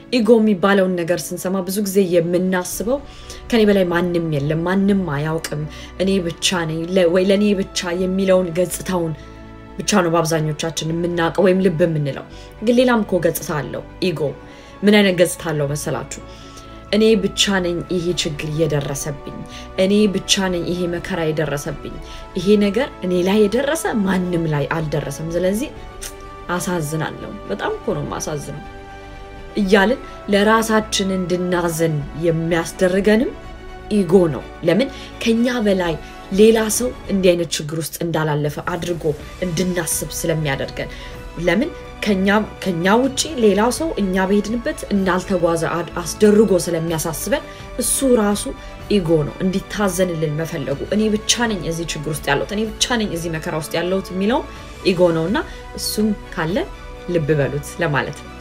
ኢጎ የሚባለውን ነገር ስንሰማ ብዙ ጊዜ የምናስበው ከኔ በላይ ማንንም የለም ማንንም አያውቅም እኔ ብቻ ነኝ ወይ ለኔ ብቻ የሚለውን ገጽታውን ብቻ ነው በአብዛኞቻችን የምናውቀው ወይም ልብ የምንለው ግን ሌላም እኮ ገጽታ አለው ኢጎ ምን አይነት ገጽታ አለው መሰላችሁ እኔ ብቻ ነኝ ይሄ ችግር እየደረሰብኝ እኔ ብቻ ነኝ ይሄ መከራ እየደረሰብኝ ይሄ ነገር እኔ ላይ የደረሰ ማንንም ላይ አልደረሰም ስለዚህ አሳዝናለሁ በጣም እኮ ነው ማሳዝነው እያልን ለራሳችን እንድናዘን የሚያስደርገንም ኢጎ ነው ለምን ከኛ በላይ ሌላ ሰው እንዲህ አይነት ችግር ውስጥ እንዳላለፈ አድርጎ እንድናስብ ስለሚያደርገን ለምን ከኛ ውጪ ሌላው ሰው እኛ በሄድንበት እንዳልተጓዘ አስደርጎ ስለሚያሳስበን እሱ ራሱ ኢጎ ነው እንዲታዘንልን መፈለጉ እኔ ብቻ ነኝ እዚህ ችግር ውስጥ ያለሁት እኔ ብቻ ነኝ እዚህ መከራ ውስጥ ያለሁት የሚለው ኢጎ ነውና እሱም ካለ ልብ በሉት ለማለት ነው